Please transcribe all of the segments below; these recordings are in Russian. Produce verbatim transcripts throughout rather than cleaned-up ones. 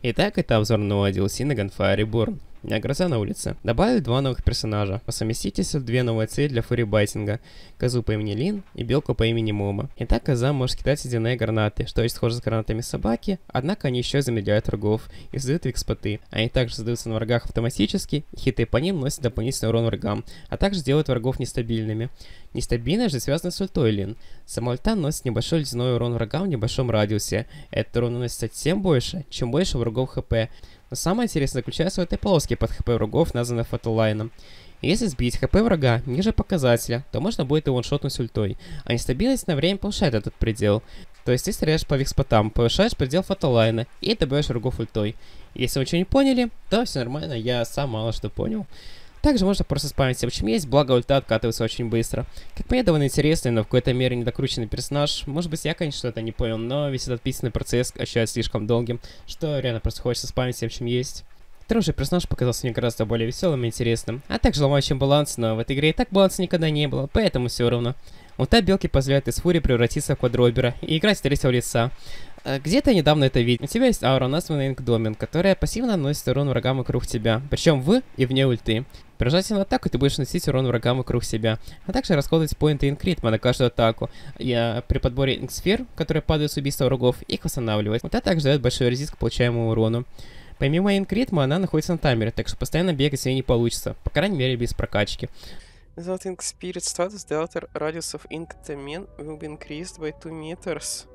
Итак, это обзор нового ди эл си на Gunfire Reborn. У меня гроза на улице. Добавили два новых персонажа. По совместительству две новые цели для фурибайтинга. Козу по имени Лин и белку по имени Момо. Итак, коза может кидать ледяные гранаты, что очень схоже с гранатами собаки, однако они еще замедляют врагов и создают викспоты. Они также создаются на врагах автоматически, и хиты по ним носят дополнительный урон врагам, а также делают врагов нестабильными. Нестабильность же связана с ультой Лин. Сама ульта носит небольшой ледяной урон врагам в небольшом радиусе. Этот урон наносится тем больше, чем больше врагов хп. Но самое интересное заключается в этой полоске под хп врагов, названной фотолайном. Если сбить хп врага ниже показателя, то можно будет его ваншотнуть ультой, а нестабильность на время повышает этот предел. То есть ты стреляешь по викспотам, повышаешь предел фотолайна и добиваешь врагов ультой. Если вы ничего не поняли, то все нормально, я сам мало что понял. Также можно просто спамить все, чем есть, благо ульта откатывается очень быстро. Как по мне, довольно интересный, но в какой-то мере недокрученный персонаж. Может быть, я, конечно, что-то не понял, но весь этот писанный процесс ощущается слишком долгим, что реально просто хочется спамить всем, чем есть. Второй же персонаж показался мне гораздо более веселым и интересным, а также ломающим баланс, но в этой игре и так баланса никогда не было, поэтому все равно. Ульта белки позволяет из фури превратиться в квадробера и играть с третьего лица. Где-то недавно это видел. У тебя есть аура, названная Инкдомен, которая пассивно наносит урон врагам вокруг тебя, причем в и вне ульты. При нажатии на атаку ты будешь наносить урон врагам вокруг себя, а также расходовать поинты инкритма на каждую атаку. И при подборе инксфер, которые падают с убийства врагов, их восстанавливать. Вот это также дает большой резист к получаемому урону. Помимо инкритма, она находится на таймере, так что постоянно бегать с ней не получится, по крайней мере без прокачки. Without ink spirit status, the outer radius of ink domain will be increased by two meters.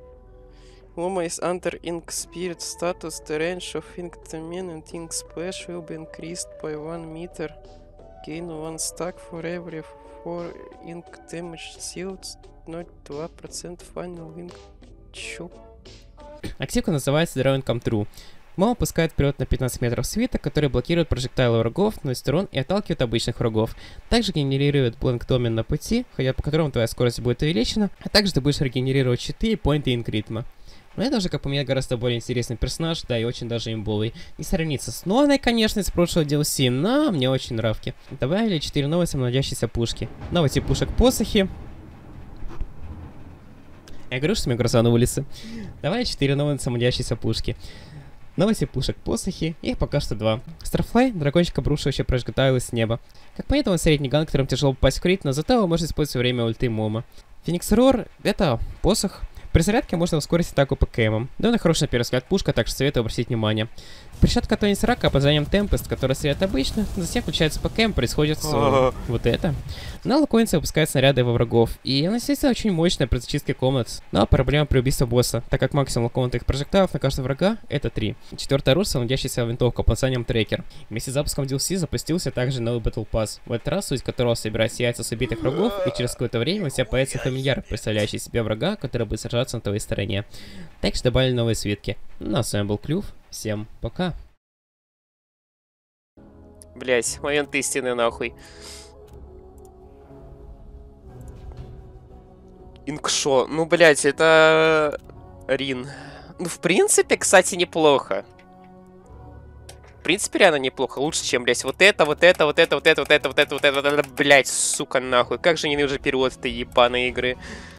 Momo is under ink spirit status, the range of ink domain and ink splash will be increased by one meter. Gain one stack for every four ink damage sealed, ноль целых два десятых процента final ink. Чё? Активка называется Drawing Come True. Момо пускает вперед на пятнадцать метров свиток, который блокирует прожектайлы врагов, наносит урон и отталкивает обычных врагов. Также генерирует Blank Domain на пути, ходя по которому твоя скорость будет увеличена, а также ты будешь регенерировать щиты и поинты инкритма. Но это уже, как по мне, гораздо более интересный персонаж, да и очень даже имбовый. Не сравнится с Ноной, конечно, из прошлого ди эл си, но мне очень нравки. Добавили четыре новые самонаводящиеся пушки. Новый тип пушек посохи. Я говорю, что у меня гроза на улице. Давай четыре новые самонаводящиеся пушки. Новый тип пушек посохи, их пока что два. Старфлай, дракончик, обрушивающий прожектайлы с неба. Как по этому средний ган, которым тяжело попасть в крит, но зато его можно использовать во время ульты Момо. Феникс Рор — это посох. При зарядке можно ускорить атаку ПКМом. Довольно хорошая на первый взгляд пушка, так что советую обратить внимание. Прищатка Тонис Рака под названием Темпест, которая стреляет обычно, затем включается ПКМ, происходит вот это. На лаконице выпускает снаряды во врагов, и она, естественно, очень мощная при зачистке комнат. Но проблема при убийстве босса, так как максимум лаконных прожектайлов на каждого врага это три. Четвертое оружие — самонаводящаяся винтовка под названием Трекер. Вместе с запуском ди эл си запустился также новый Battle Pass. В этот раз суть которого собирать яйца с убитых врагов, и через какое-то время у тебя появится фамильяр, представляющий себя врага, который будет сражаться на твоей стороне. Также добавили новые свитки. Ну а с вами был Клюв. Всем пока. Блять, момент истины нахуй. Инкшо. Ну, блять, это... Рин. Ну, в принципе, кстати, неплохо. В принципе, реально неплохо. Лучше, чем, блять, вот это, вот это, вот это, вот это, вот это, вот это, вот это, вот это, блять, сука, нахуй. Как же не нужен перевод этой ебаной игры.